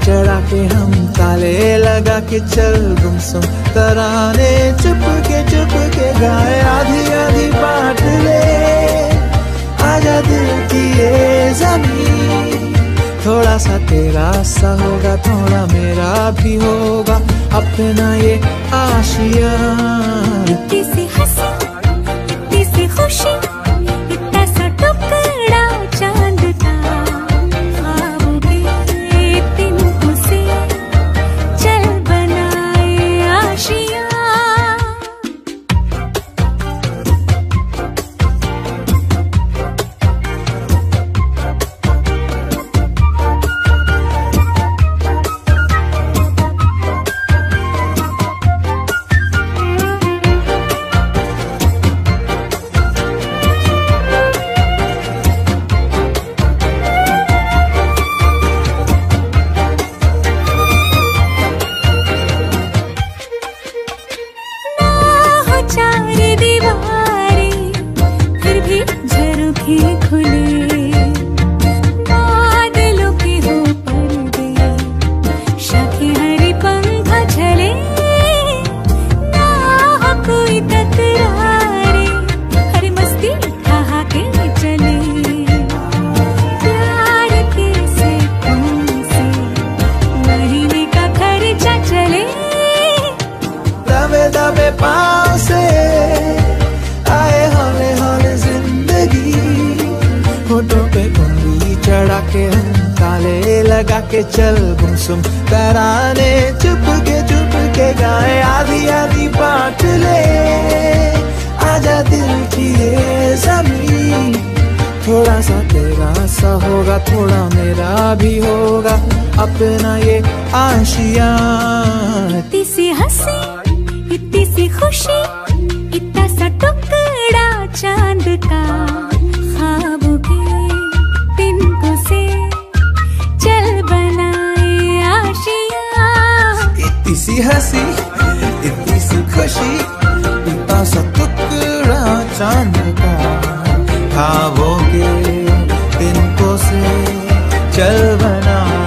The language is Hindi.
चढ़ा के हम ताले लगा के चल गुमसुम तराने चुप के गाए आधी आधी बांट ले आजा दिल की ये ज़मीन। थोड़ा सा तेरा सा होगा थोड़ा मेरा भी होगा अपना ये आशिया। इतनी सी हंसी इतनी सी खुशी इतना सा टुकड़ा चांद का ख्वाबों के तिनकों से चल बनाए आशिया। चार दीवारें फिर भी झरोखे खुले बादलों के हो पर्दे शाखें हरी पंखा झले ना हो कोई तकरारे हर मस्ती कहा के चले प्यार के सैकों से महीने का खर्चा चले। दबे दबे पाँव से आए हौले हौले जिंदगी होठों पे उंगली चढ़ा के हम ताले लगा के चल गुमसुम तराने चुप के गाए आधी आधी बांट ले आजा दिल की ये ज़मीन। थोड़ा सा तेरा सा होगा थोड़ा मेरा भी होगा अपना ये आशिया। इतनी सी हंसी इतनी सी खुशी इतना सा टुकड़ा चांद का ख्वाबों के तिनकों से चल बनाए आशिया। इतनी सी हंसी इतनी सी खुशी इतना सा टुकड़ा चांद का ख्वाबों के तिनकों से चल बना